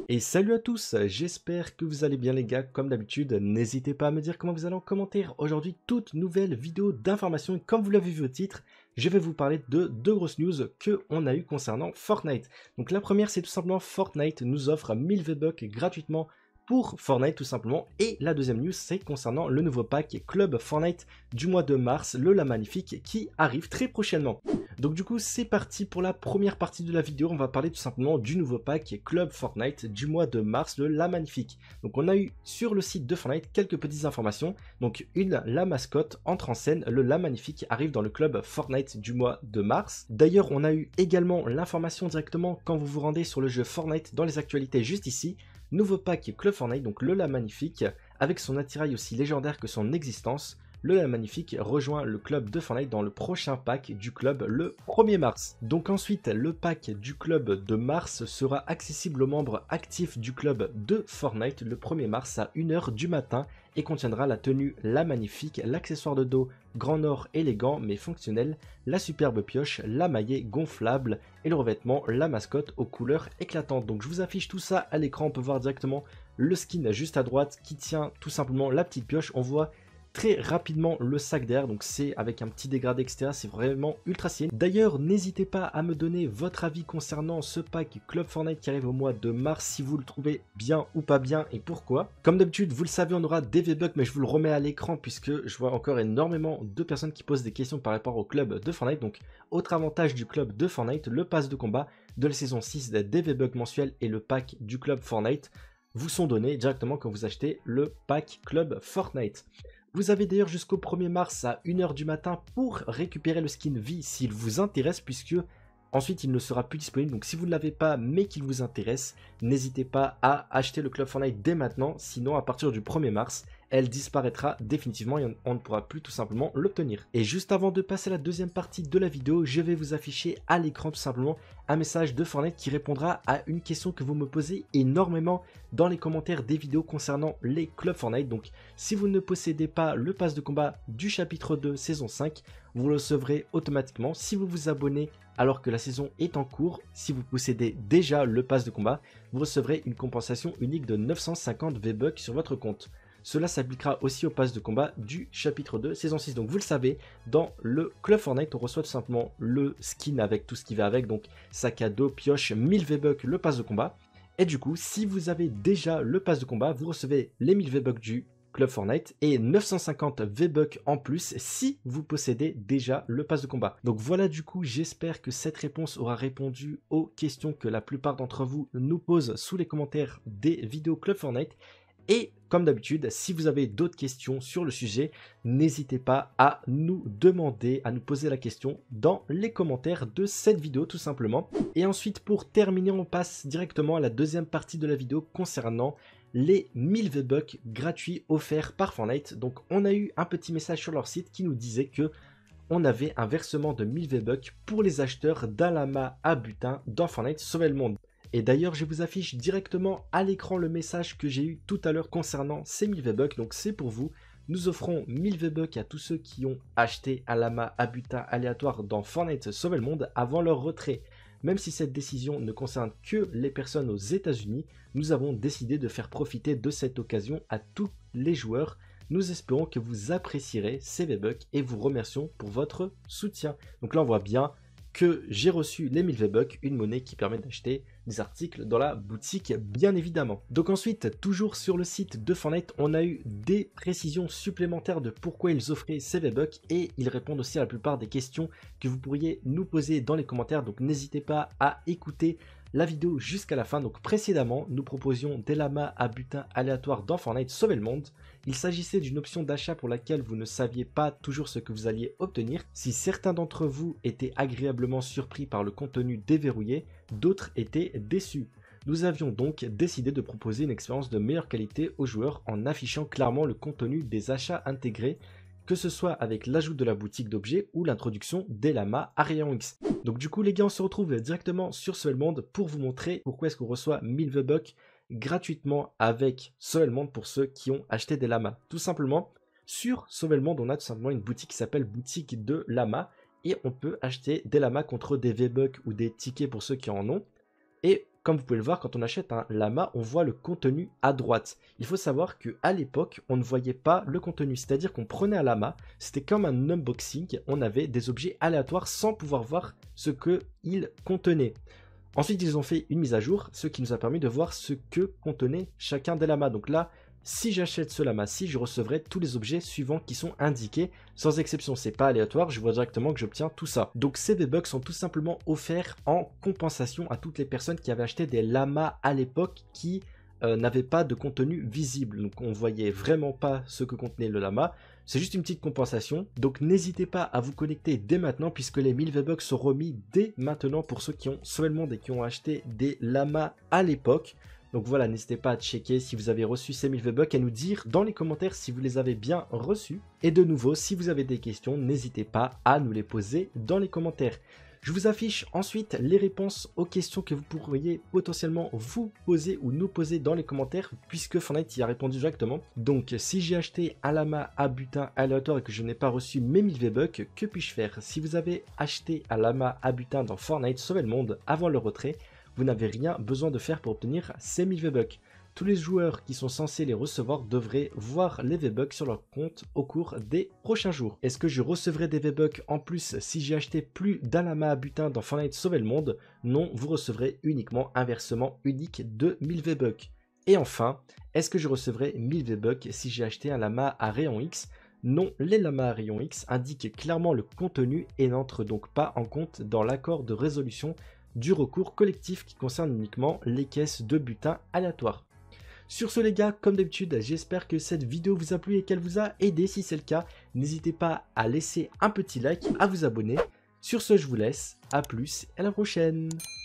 Et salut à tous, j'espère que vous allez bien les gars, comme d'habitude, n'hésitez pas à me dire comment vous allez en commentaire. Aujourd'hui, toute nouvelle vidéo d'information et comme vous l'avez vu au titre, je vais vous parler de deux grosses news que on a eu concernant Fortnite. Donc la première, c'est tout simplement Fortnite nous offre 1000 V-Bucks gratuitement pour Fortnite tout simplement. Et la deuxième news, c'est concernant le nouveau pack Club Fortnite du mois de mars, le La Magnifique, qui arrive très prochainement. Donc du coup c'est parti pour la première partie de la vidéo, on va parler tout simplement du nouveau pack Club Fortnite du mois de mars, le La Magnifique. Donc on a eu sur le site de Fortnite quelques petites informations, donc la mascotte entre en scène, le La Magnifique arrive dans le club Fortnite du mois de mars. D'ailleurs on a eu également l'information directement quand vous vous rendez sur le jeu Fortnite dans les actualités juste ici, nouveau pack Club Fortnite, donc le La Magnifique, avec son attirail aussi légendaire que son existence. Le La Magnifique rejoint le club de Fortnite dans le prochain pack du club le 1er mars. Donc ensuite, le pack du club de mars sera accessible aux membres actifs du club de Fortnite le 1er mars à 1h du matin et contiendra la tenue La Magnifique, l'accessoire de dos Grand Nord élégant mais fonctionnel, la superbe pioche, la maillet gonflable et le revêtement, la mascotte aux couleurs éclatantes. Donc je vous affiche tout ça à l'écran, on peut voir directement le skin juste à droite qui tient tout simplement la petite pioche. On voit très rapidement le sac derrière, donc c'est avec un petit dégradé etc, c'est vraiment ultra stylé. D'ailleurs n'hésitez pas à me donner votre avis concernant ce pack Club Fortnite qui arrive au mois de mars, si vous le trouvez bien ou pas bien et pourquoi. Comme d'habitude vous le savez, on aura des V-Bucks mais je vous le remets à l'écran puisque je vois encore énormément de personnes qui posent des questions par rapport au club de Fortnite. Donc autre avantage du club de Fortnite, le pass de combat de la saison 6 des V-Bucks mensuels et le pack du club Fortnite vous sont donnés directement quand vous achetez le pack Club Fortnite. Vous avez d'ailleurs jusqu'au 1er mars à 1h du matin pour récupérer le skin V s'il vous intéresse, puisque ensuite il ne sera plus disponible. Donc si vous ne l'avez pas mais qu'il vous intéresse, n'hésitez pas à acheter le Club Fortnite dès maintenant, sinon à partir du 1er mars, elle disparaîtra définitivement et on ne pourra plus tout simplement l'obtenir. Et juste avant de passer à la deuxième partie de la vidéo, je vais vous afficher à l'écran tout simplement un message de Fortnite qui répondra à une question que vous me posez énormément dans les commentaires des vidéos concernant les clubs Fortnite. Donc si vous ne possédez pas le pass de combat du chapitre 2 saison 5, vous le recevrez automatiquement si vous vous abonnez alors que la saison est en cours. Si vous possédez déjà le pass de combat, vous recevrez une compensation unique de 950 V-Bucks sur votre compte. Cela s'appliquera aussi au pass de combat du chapitre 2 saison 6. Donc vous le savez, dans le Club Fortnite, on reçoit tout simplement le skin avec tout ce qui va avec. Donc sac à dos, pioche, 1000 V-Bucks, le pass de combat. Et du coup, si vous avez déjà le pass de combat, vous recevez les 1000 V-Bucks du Club Fortnite et 950 V-Bucks en plus si vous possédez déjà le pass de combat. Donc voilà, du coup j'espère que cette réponse aura répondu aux questions que la plupart d'entre vous nous posent sous les commentaires des vidéos Club Fortnite. Et comme d'habitude, si vous avez d'autres questions sur le sujet, n'hésitez pas à nous demander, à nous poser la question dans les commentaires de cette vidéo tout simplement. Et ensuite pour terminer, on passe directement à la deuxième partie de la vidéo concernant les 1000 V-Bucks gratuits offerts par Fortnite. Donc on a eu un petit message sur leur site qui nous disait que on avait un versement de 1000 V-Bucks pour les acheteurs d'un lama à butin dans Fortnite Sauver le Monde. Et d'ailleurs, je vous affiche directement à l'écran le message que j'ai eu tout à l'heure concernant ces 1000 V-Bucks. Donc c'est pour vous. Nous offrons 1000 V-Bucks à tous ceux qui ont acheté un lama à butin aléatoire dans Fortnite Sauver le Monde avant leur retrait. Même si cette décision ne concerne que les personnes aux États-Unis, nous avons décidé de faire profiter de cette occasion à tous les joueurs. Nous espérons que vous apprécierez ces V-Bucks et vous remercions pour votre soutien. Donc là, on voit bien que j'ai reçu les 1000 V-Bucks, une monnaie qui permet d'acheter des articles dans la boutique bien évidemment. Donc ensuite, toujours sur le site de Fortnite, on a eu des précisions supplémentaires de pourquoi ils offraient ces V-Bucks et ils répondent aussi à la plupart des questions que vous pourriez nous poser dans les commentaires. Donc n'hésitez pas à écouter la vidéo jusqu'à la fin. Donc précédemment, nous proposions des lamas à butin aléatoire dans Fortnite Sauver le Monde. Il s'agissait d'une option d'achat pour laquelle vous ne saviez pas toujours ce que vous alliez obtenir. Si certains d'entre vous étaient agréablement surpris par le contenu déverrouillé, d'autres étaient déçus. Nous avions donc décidé de proposer une expérience de meilleure qualité aux joueurs en affichant clairement le contenu des achats intégrés, que ce soit avec l'ajout de la boutique d'objets ou l'introduction des lamas à rayon X. Donc du coup les gars, on se retrouve directement sur Sauver le Monde pour vous montrer pourquoi est-ce qu'on reçoit 1000 V-Bucks gratuitement avec Sauver le Monde pour ceux qui ont acheté des lamas. Tout simplement, sur Sauver le Monde, on a tout simplement une boutique qui s'appelle boutique de lamas et on peut acheter des lamas contre des V-Bucks ou des tickets pour ceux qui en ont. Et comme vous pouvez le voir, quand on achète un lama, on voit le contenu à droite. Il faut savoir qu'à l'époque, on ne voyait pas le contenu, c'est-à-dire qu'on prenait un lama, c'était comme un unboxing, on avait des objets aléatoires sans pouvoir voir ce qu'ils contenaient. Ensuite, ils ont fait une mise à jour, ce qui nous a permis de voir ce que contenait chacun des lamas. Donc là, si j'achète ce lama-ci, je recevrai tous les objets suivants qui sont indiqués, sans exception, c'est pas aléatoire, je vois directement que j'obtiens tout ça. Donc ces V-Bucks sont tout simplement offerts en compensation à toutes les personnes qui avaient acheté des lamas à l'époque qui n'avaient pas de contenu visible. Donc on voyait vraiment pas ce que contenait le lama, c'est juste une petite compensation. Donc n'hésitez pas à vous connecter dès maintenant puisque les 1000 V-Bucks sont remis dès maintenant pour ceux qui ont seulement et qui ont acheté des lamas à l'époque. Donc voilà, n'hésitez pas à checker si vous avez reçu ces 1000 V-Bucks et nous dire dans les commentaires si vous les avez bien reçus. Et de nouveau, si vous avez des questions, n'hésitez pas à nous les poser dans les commentaires. Je vous affiche ensuite les réponses aux questions que vous pourriez potentiellement vous poser ou nous poser dans les commentaires puisque Fortnite y a répondu directement. Donc si j'ai acheté un lama à butin aléatoire et que je n'ai pas reçu mes 1000 V-Bucks, que puis-je faire? Si vous avez acheté un lama à butin dans Fortnite Sauver le Monde avant le retrait, vous n'avez rien besoin de faire pour obtenir ces 1000 V-Bucks. Tous les joueurs qui sont censés les recevoir devraient voir les V-Bucks sur leur compte au cours des prochains jours. Est-ce que je recevrai des V-Bucks en plus si j'ai acheté plus d'un lama à butin dans Fortnite Sauver le Monde? Non, vous recevrez uniquement un versement unique de 1000 V-Bucks. Et enfin, est-ce que je recevrai 1000 V-Bucks si j'ai acheté un lama à rayon X? Non, les lamas à rayon X indiquent clairement le contenu et n'entrent donc pas en compte dans l'accord de résolution du recours collectif qui concerne uniquement les caisses de butin aléatoires. Sur ce les gars, comme d'habitude, j'espère que cette vidéo vous a plu et qu'elle vous a aidé. Si c'est le cas, n'hésitez pas à laisser un petit like, à vous abonner. Sur ce, je vous laisse, à plus et à la prochaine.